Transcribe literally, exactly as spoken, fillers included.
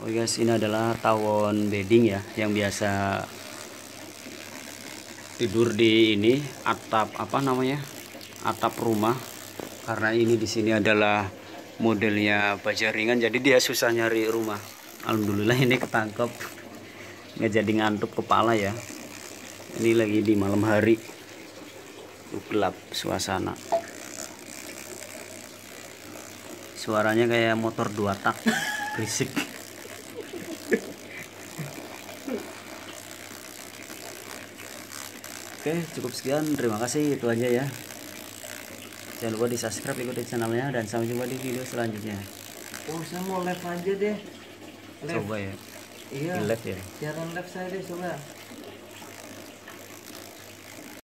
Oh guys, ini adalah tawon bedding ya, yang biasa tidur di ini atap apa namanya, atap rumah. Karena ini di sini adalah modelnya baja ringan, jadi dia susah nyari rumah. Alhamdulillah ini ketangkep, nggak jadi ngantuk kepala ya. Ini lagi di malam hari, gelap suasana. Suaranya kayak motor dua tak, berisik. Oke, cukup sekian. Terima kasih, itu aja ya. Jangan lupa di subscribe, ikuti channelnya, dan sampai jumpa di video selanjutnya. Oh, saya mau live aja deh. Live. Coba ya, Iya. di live ya. Siaran live saya deh, coba.